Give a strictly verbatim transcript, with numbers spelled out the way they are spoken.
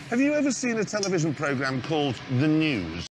Have you ever seen a television programme called The News?